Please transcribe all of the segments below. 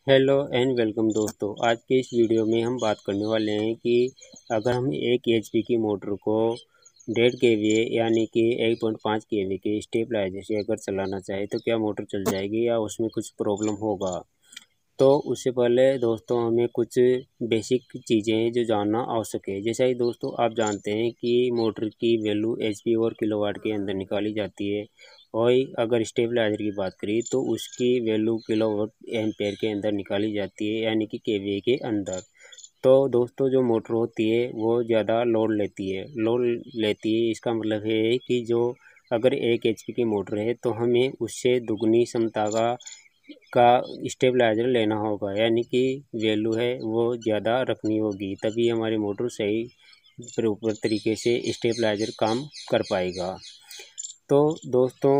Hello and welcome दोस्तों। आज के इस वीडियो में हम बात करने वाले हैं कि अगर हम 1 HP की मोटर को 1.5 kVA यानी कि 1.5 kVA के स्टेबलाइजर से अगर चलाना चाहे तो क्या मोटर चल जाएगी या उसमें कुछ प्रॉब्लम होगा। तो उससे पहले दोस्तों हमें कुछ बेसिक चीज़ें हैं जो जानना आवश्यक है। जैसा कि दोस्तों आप जानते हैं कि मोटर की वैल्यू HP और किलोवाट के अंदर निकाली जाती है, और अगर स्टेबलाइजर की बात करें तो उसकी वैल्यू किलोवाट एम्पेयर के अंदर निकाली जाती है, यानी कि केवीए के अंदर। तो दोस्तों जो मोटर होती है वो ज़्यादा लोड लेती है। इसका मतलब है कि जो अगर 1 HP की मोटर है तो हमें उससे दुगनी क्षमता का स्टेबलाइजर लेना होगा, यानी कि वैल्यू है वो ज़्यादा रखनी होगी, तभी हमारी मोटर सही प्रॉपर तरीके से स्टेबलाइजर काम कर पाएगा। तो दोस्तों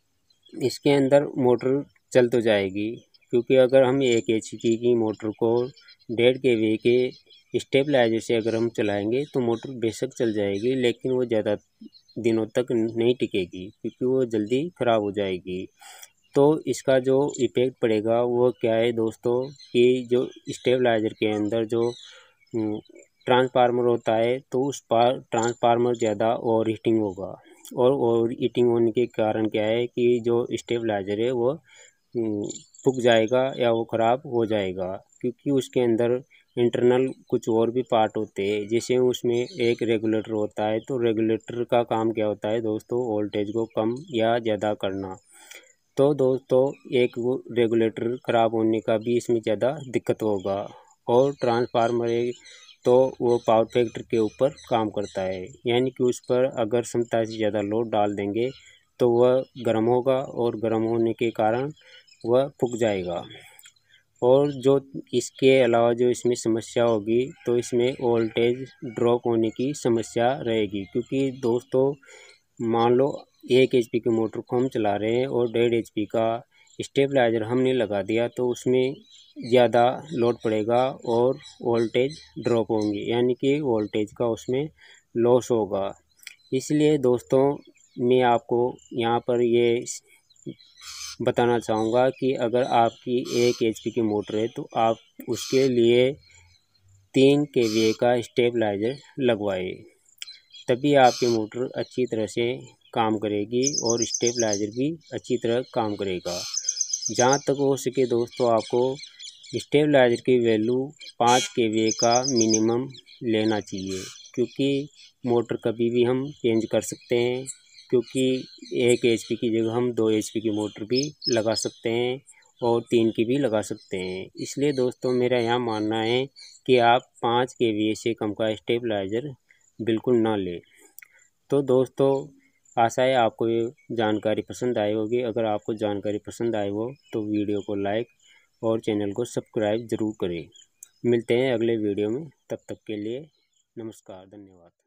इसके अंदर मोटर चल तो जाएगी, क्योंकि अगर हम 1 HP की मोटर को 1.5 kVA के स्टेबलाइजर से अगर हम चलाएंगे तो मोटर बेशक चल जाएगी, लेकिन वो ज़्यादा दिनों तक नहीं टिकेगी क्योंकि वो जल्दी ख़राब हो जाएगी। तो इसका जो इफ़ेक्ट पड़ेगा वो क्या है दोस्तों, कि जो स्टेबलाइजर के अंदर जो ट्रांसफार्मर होता है तो उस पर ट्रांसफार्मर ज़्यादा ओवर हीटिंग होगा, और ओवर हीटिंग होने के कारण क्या है कि जो स्टेबलाइजर है वो फूक जाएगा या वो ख़राब हो जाएगा, क्योंकि उसके अंदर इंटरनल कुछ और भी पार्ट होते हैं। जैसे उसमें एक रेगुलेटर होता है, तो रेगुलेटर का काम क्या होता है दोस्तों, वोल्टेज को कम या ज़्यादा करना। तो दोस्तों एक वो रेगुलेटर ख़राब होने का भी इसमें ज़्यादा दिक्कत होगा। और ट्रांसफार्मर है तो वो पावर फैक्टर के ऊपर काम करता है, यानी कि उस पर अगर क्षमता से ज़्यादा लोड डाल देंगे तो वह गर्म होगा, और गर्म होने के कारण वह फूक जाएगा। और जो इसके अलावा जो इसमें समस्या होगी तो इसमें वोल्टेज ड्रॉप होने की समस्या रहेगी, क्योंकि दोस्तों मान लो 1 HP की मोटर को हम चला रहे हैं और 1.5 HP का स्टेबलाइजर हमने लगा दिया तो उसमें ज़्यादा लोड पड़ेगा और वोल्टेज ड्रॉप होंगे, यानी कि वोल्टेज का उसमें लॉस होगा। इसलिए दोस्तों मैं आपको यहाँ पर ये बताना चाहूँगा कि अगर आपकी 1 HP की मोटर है तो आप उसके लिए 3 kVA का स्टेबलाइजर लगवाए, तभी आपकी मोटर अच्छी तरह से काम करेगी और स्टेबलाइजर भी अच्छी तरह काम करेगा। जहाँ तक हो सके दोस्तों आपको स्टेबलाइजर की वैल्यू 5 kVA का मिनिमम लेना चाहिए, क्योंकि मोटर कभी भी हम चेंज कर सकते हैं, क्योंकि 1 HP की जगह हम 2 HP की मोटर भी लगा सकते हैं और 3 की भी लगा सकते हैं। इसलिए दोस्तों मेरा यहाँ मानना है कि आप 5 kVA से कम का स्टेबलाइजर बिल्कुल ना लें। तो दोस्तों आशा है आपको ये जानकारी पसंद आई होगी। अगर आपको जानकारी पसंद आई हो तो वीडियो को लाइक और चैनल को सब्सक्राइब ज़रूर करें। मिलते हैं अगले वीडियो में, तब तक के लिए नमस्कार, धन्यवाद।